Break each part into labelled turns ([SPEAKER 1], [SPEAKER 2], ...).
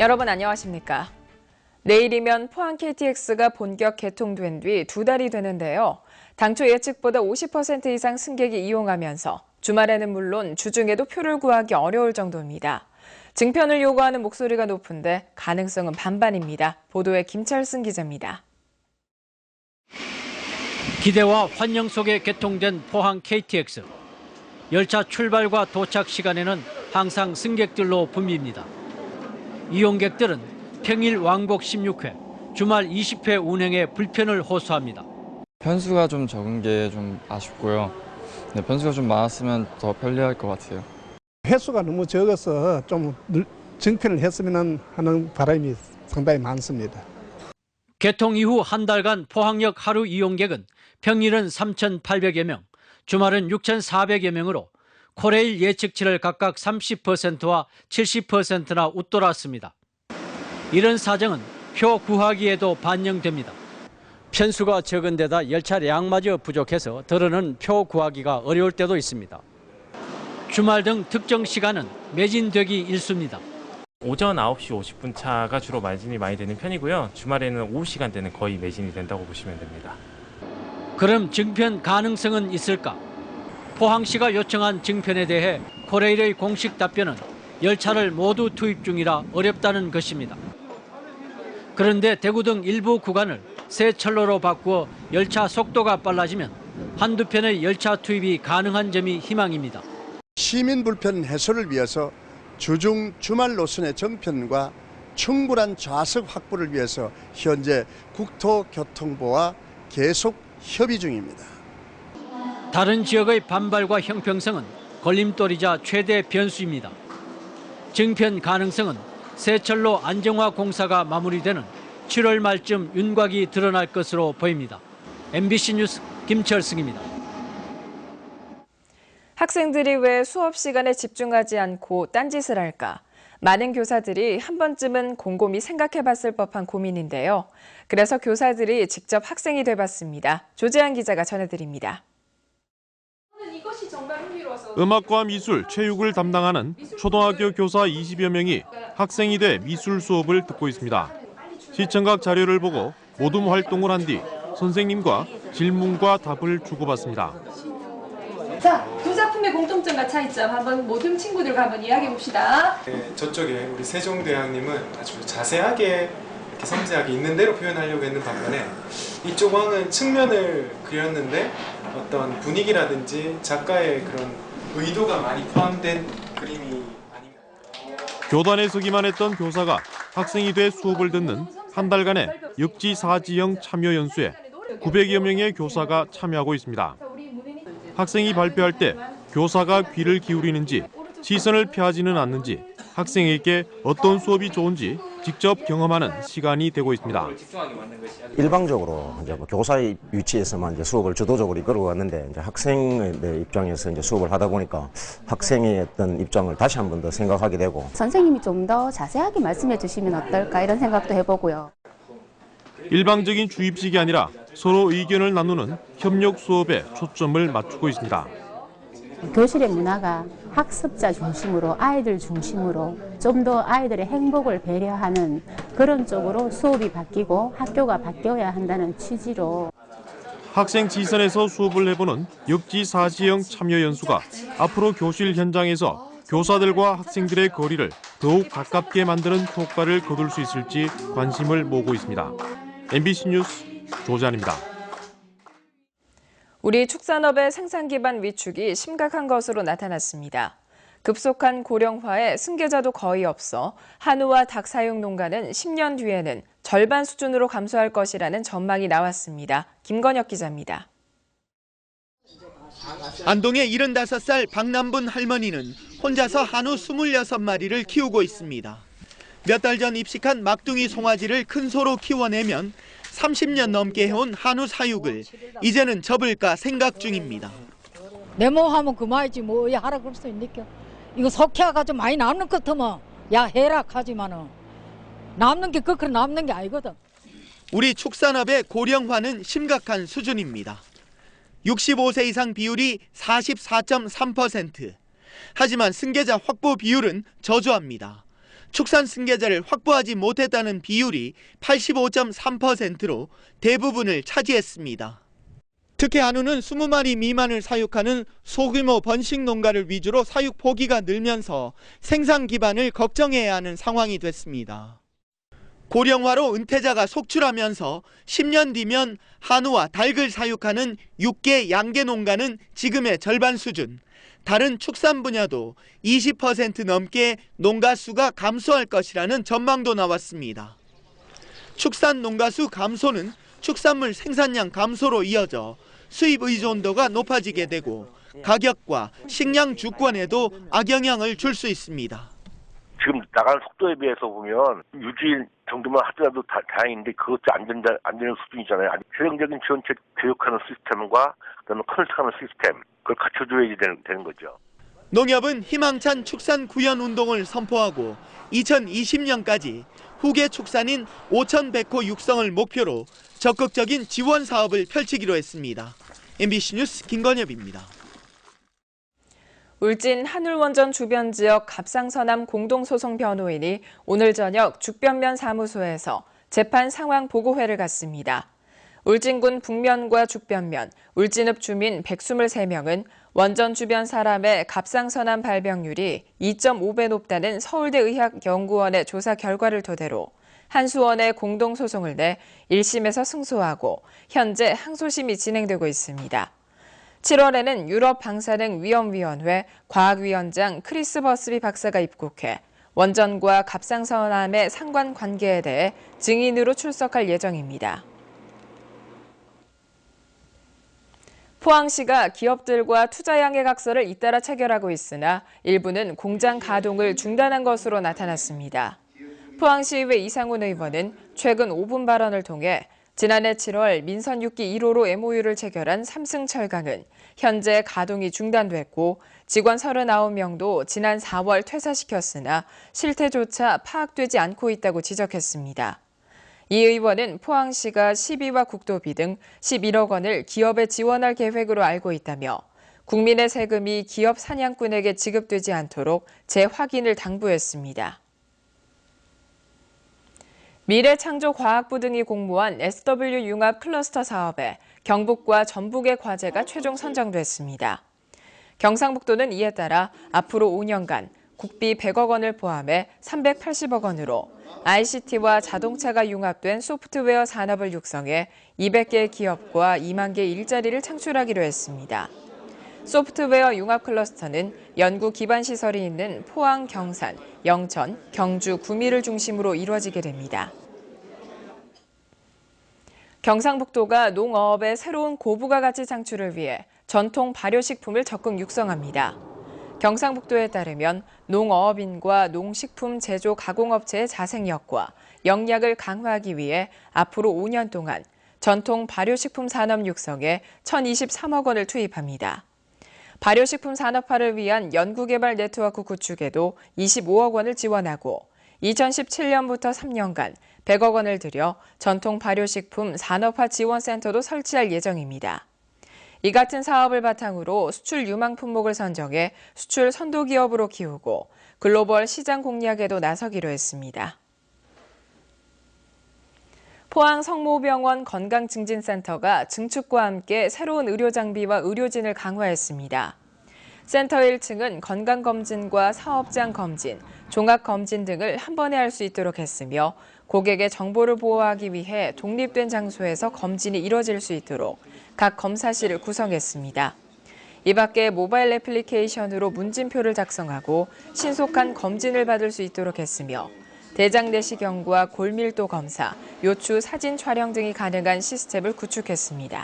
[SPEAKER 1] 여러분 안녕하십니까? 내일이면 포항 KTX가 본격 개통된 뒤 2달이 되는데요. 당초 예측보다 50% 이상 승객이 이용하면서 주말에는 물론 주중에도 표를 구하기 어려울 정도입니다. 증편을 요구하는 목소리가 높은데 가능성은 반반입니다. 보도에 김철승 기자입니다.
[SPEAKER 2] 기대와 환영 속에 개통된 포항 KTX. 열차 출발과 도착 시간에는 항상 승객들로 붐빕니다. 이용객들은 평일 왕복 16회, 주말 20회 운행에 불편을 호소합니다.
[SPEAKER 3] 편수가 좀 적은 게 좀 아쉽고요. 네, 편수가 좀 많았으면 더 편리할 것 같아요.
[SPEAKER 4] 횟수가 너무 적어서 좀 증편을 했으면 하는 바람이 상당히 많습니다.
[SPEAKER 2] 개통 이후 한 달간 포항역 하루 이용객은 평일은 3,800여 명, 주말은 6,400여 명으로 코레일 예측치를 각각 30%와 70%나 웃돌았습니다. 이런 사정은 표 구하기에도 반영됩니다. 편수가 적은 데다 열차량마저 부족해서 더러는 표 구하기가 어려울 때도 있습니다. 주말 등 특정 시간은 매진되기 일쑤입니다.
[SPEAKER 5] 오전 9시 50분 차가 주로 매진이 많이 되는 편이고요. 주말에는 오후 시간대는 거의 매진이 된다고 보시면 됩니다.
[SPEAKER 2] 그럼 증편 가능성은 있을까? 포항시가 요청한 증편에 대해 코레일의 공식 답변은 열차를 모두 투입 중이라 어렵다는 것입니다. 그런데 대구 등 일부 구간을 새 철로로 바꾸어 열차 속도가 빨라지면 한두 편의 열차 투입이 가능한 점이 희망입니다.
[SPEAKER 6] 시민 불편 해소를 위해서 주중 주말 노선의 정편과 충분한 좌석 확보를 위해서 현재 국토교통부와 계속 협의 중입니다.
[SPEAKER 2] 다른 지역의 반발과 형평성은 걸림돌이자 최대 변수입니다. 증편 가능성은 새철로 안정화 공사가 마무리되는 7월 말쯤 윤곽이 드러날 것으로 보입니다. MBC 뉴스 김철승입니다.
[SPEAKER 1] 학생들이 왜 수업 시간에 집중하지 않고 딴짓을 할까? 많은 교사들이 한 번쯤은 곰곰이 생각해봤을 법한 고민인데요. 그래서 교사들이 직접 학생이 돼봤습니다. 조재한 기자가 전해드립니다.
[SPEAKER 7] 음악과 미술, 체육을 담당하는 초등학교 교사 20여 명이 학생이 돼 미술 수업을 듣고 있습니다. 시청각 자료를 보고 모둠 활동을 한 뒤 선생님과 질문과 답을 주고받습니다.
[SPEAKER 1] 자, 두 작품의 공통점과 차이점 한번 모둠 친구들과 한번 이야기해 봅시다.
[SPEAKER 8] 네, 저쪽에 우리 세종대왕님은 아주 자세하게 이렇게 섬세하게 있는 대로 표현하려고 했는 반면에 이쪽 왕은 측면을 그렸는데 어떤 분위기라든지 작가의 그런 의도가 많이 포함된 그림이 아닌가.
[SPEAKER 7] 교단에 서기만 했던 교사가 학생이 돼 수업을 듣는 한 달간의 역지사지형 참여 연수에 900여 명의 교사가 참여하고 있습니다. 학생이 발표할 때 교사가 귀를 기울이는지 시선을 피하지는 않는지 학생에게 어떤 수업이 좋은지 직접 경험하는 시간이 되고 있습니다.
[SPEAKER 9] 일방적으로 이제 교사의 위치에서만 이제 수업을 주도적으로 이끌어갔는데 이제 학생의 입장에서 이제 수업을 하다 보니까 학생의 어떤 입장을 다시 한 번 더 생각하게 되고
[SPEAKER 10] 선생님이 좀 더 자세하게 말씀해 주시면 어떨까 이런 생각도 해보고요.
[SPEAKER 7] 일방적인 주입식이 아니라 서로 의견을 나누는 협력 수업에 초점을 맞추고 있습니다.
[SPEAKER 10] 교실의 문화가 학습자 중심으로 아이들 중심으로 좀 더 아이들의 행복을 배려하는 그런 쪽으로 수업이 바뀌고 학교가 바뀌어야 한다는 취지로
[SPEAKER 7] 학생 지선에서 수업을 해보는 역지사지형 참여 연수가 앞으로 교실 현장에서 교사들과 학생들의 거리를 더욱 가깝게 만드는 효과를 거둘 수 있을지 관심을 모으고 있습니다. MBC 뉴스 조재한입니다.
[SPEAKER 1] 우리 축산업의 생산 기반 위축이 심각한 것으로 나타났습니다. 급속한 고령화에 승계자도 거의 없어 한우와 닭 사육 농가는 10년 뒤에는 절반 수준으로 감소할 것이라는 전망이 나왔습니다. 김건혁 기자입니다.
[SPEAKER 11] 안동의 75살 박남분 할머니는 혼자서 한우 26마리를 키우고 있습니다. 몇 달 전 입식한 막둥이 송아지를 큰 소로 키워내면 30년 넘게 해온 한우 사육을 이제는 접을까 생각 중입니다.
[SPEAKER 12] 내 몸 하면 그만이지 뭐 하라 그럴 수 있니까. 이거 석회가지고 많이 남는 것 같으면 야 해라 하지만은 남는 게 그렇게 남는 게 아니거든.
[SPEAKER 11] 우리 축산업의 고령화는 심각한 수준입니다. 65세 이상 비율이 44.3%. 하지만 승계자 확보 비율은 저조합니다. 축산 승계자를 확보하지 못했다는 비율이 85.3%로 대부분을 차지했습니다. 특히 한우는 20마리 미만을 사육하는 소규모 번식 농가를 위주로 사육 포기가 늘면서 생산 기반을 걱정해야 하는 상황이 됐습니다. 고령화로 은퇴자가 속출하면서 10년 뒤면 한우와 닭을 사육하는 육계, 양계 농가는 지금의 절반 수준, 다른 축산 분야도 20% 넘게 농가 수가 감소할 것이라는 전망도 나왔습니다. 축산 농가 수 감소는 축산물 생산량 감소로 이어져 수입 의존도가 높아지게 되고 가격과 식량 주권에도 악영향을 줄 수 있습니다.
[SPEAKER 13] 지금 나가는 속도에 비해서 보면 유지 정도만 하더라도 다행인데 그것도 안 되는 수준이잖아요. 재정적인 지원책 교육하는 시스템과 그다음에 컨설팅하는 시스템 그걸 갖춰줘야 되는 거죠.
[SPEAKER 11] 농협은 희망찬 축산 구현 운동을 선포하고 2020년까지 후계 축산인 5,100호 육성을 목표로 적극적인 지원 사업을 펼치기로 했습니다. MBC 뉴스 김건엽입니다.
[SPEAKER 1] 울진 한울원전 주변 지역 갑상선암 공동소송 변호인이 오늘 저녁 죽변면 사무소에서 재판 상황 보고회를 갖습니다. 울진군 북면과 죽변면, 울진읍 주민 123명은 원전 주변 사람의 갑상선암 발병률이 2.5배 높다는 서울대의학연구원의 조사 결과를 토대로 한수원에 공동소송을 내 1심에서 승소하고 현재 항소심이 진행되고 있습니다. 7월에는 유럽 방사능 위험위원회 과학위원장 크리스 버스비 박사가 입국해 원전과 갑상선암의 상관관계에 대해 증인으로 출석할 예정입니다. 포항시가 기업들과 투자양해각서를 잇따라 체결하고 있으나 일부는 공장 가동을 중단한 것으로 나타났습니다. 포항시의회 이상훈 의원은 최근 5분 발언을 통해 지난해 7월 민선 6기 1호로 MOU를 체결한 삼승철강은 현재 가동이 중단됐고 직원 39명도 지난 4월 퇴사시켰으나 실태조차 파악되지 않고 있다고 지적했습니다. 이 의원은 포항시가 시비와 국도비 등 11억 원을 기업에 지원할 계획으로 알고 있다며 국민의 세금이 기업 사냥꾼에게 지급되지 않도록 재확인을 당부했습니다. 미래창조과학부 등이 공모한 SW 융합 클러스터 사업에 경북과 전북의 과제가 최종 선정됐습니다. 경상북도는 이에 따라 앞으로 5년간 국비 100억 원을 포함해 380억 원으로 ICT와 자동차가 융합된 소프트웨어 산업을 육성해 200개의 기업과 2만 개의 일자리를 창출하기로 했습니다. 소프트웨어 융합 클러스터는 연구 기반 시설이 있는 포항, 경산, 영천, 경주, 구미를 중심으로 이루어지게 됩니다. 경상북도가 농어업의 새로운 고부가 가치 창출을 위해 전통 발효식품을 적극 육성합니다. 경상북도에 따르면 농어업인과 농식품 제조 가공업체의 자생력과 역량을 강화하기 위해 앞으로 5년 동안 전통 발효식품 산업 육성에 1,023억 원을 투입합니다. 발효식품 산업화를 위한 연구개발 네트워크 구축에도 25억 원을 지원하고 2017년부터 3년간 100억 원을 들여 전통 발효식품 산업화 지원센터도 설치할 예정입니다. 이 같은 사업을 바탕으로 수출 유망 품목을 선정해 수출 선도기업으로 키우고 글로벌 시장 공략에도 나서기로 했습니다. 포항 성모병원 건강증진센터가 증축과 함께 새로운 의료장비와 의료진을 강화했습니다. 센터 1층은 건강검진과 사업장 검진, 종합검진 등을 한 번에 할 수 있도록 했으며 고객의 정보를 보호하기 위해 독립된 장소에서 검진이 이뤄질 수 있도록 각 검사실을 구성했습니다. 이 밖에 모바일 애플리케이션으로 문진표를 작성하고 신속한 검진을 받을 수 있도록 했으며 대장 내시경과 골밀도 검사, 요추 사진 촬영 등이 가능한 시스템을 구축했습니다.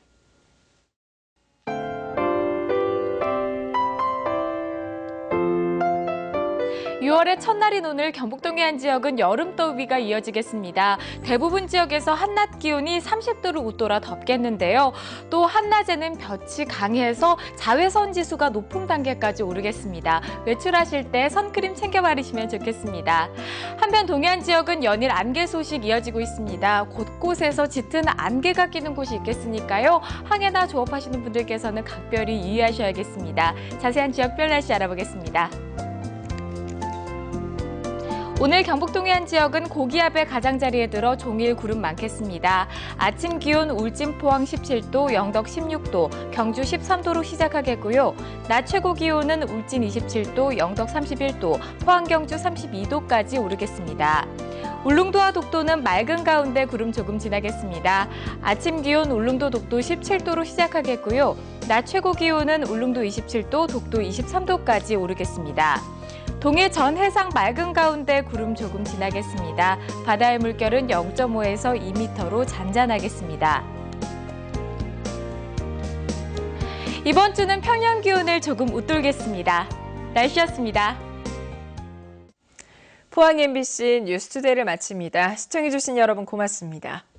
[SPEAKER 14] 6월의 첫날인 오늘 경북동의 한 지역은 여름더위가 이어지겠습니다. 대부분 지역에서 한낮 기온이 30도를 웃돌아 덥겠는데요. 또 한낮에는 볕이 강해서 자외선 지수가 높은 단계까지 오르겠습니다. 외출하실 때 선크림 챙겨 바르시면 좋겠습니다. 한편 동해안 지역은 연일 안개 소식 이어지고 있습니다. 곳곳에서 짙은 안개가 끼는 곳이 있겠으니까요. 항해나 조업하시는 분들께서는 각별히 유의하셔야겠습니다. 자세한 지역별 날씨 알아보겠습니다. 오늘 경북 동해안 지역은 고기압의 가장자리에 들어 종일 구름 많겠습니다. 아침 기온 울진 포항 17도, 영덕 16도, 경주 13도로 시작하겠고요. 낮 최고 기온은 울진 27도, 영덕 31도, 포항 경주 32도까지 오르겠습니다. 울릉도와 독도는 맑은 가운데 구름 조금 지나겠습니다. 아침 기온 울릉도 독도 17도로 시작하겠고요. 낮 최고 기온은 울릉도 27도, 독도 23도까지 오르겠습니다. 동해 전 해상 맑은 가운데 구름 조금 지나겠습니다. 바다의 물결은 0.5에서 2m로 잔잔하겠습니다. 이번 주는 평년 기온을 조금 웃돌겠습니다. 날씨였습니다.
[SPEAKER 1] 포항 MBC 뉴스투데이를 마칩니다. 시청해주신 여러분 고맙습니다.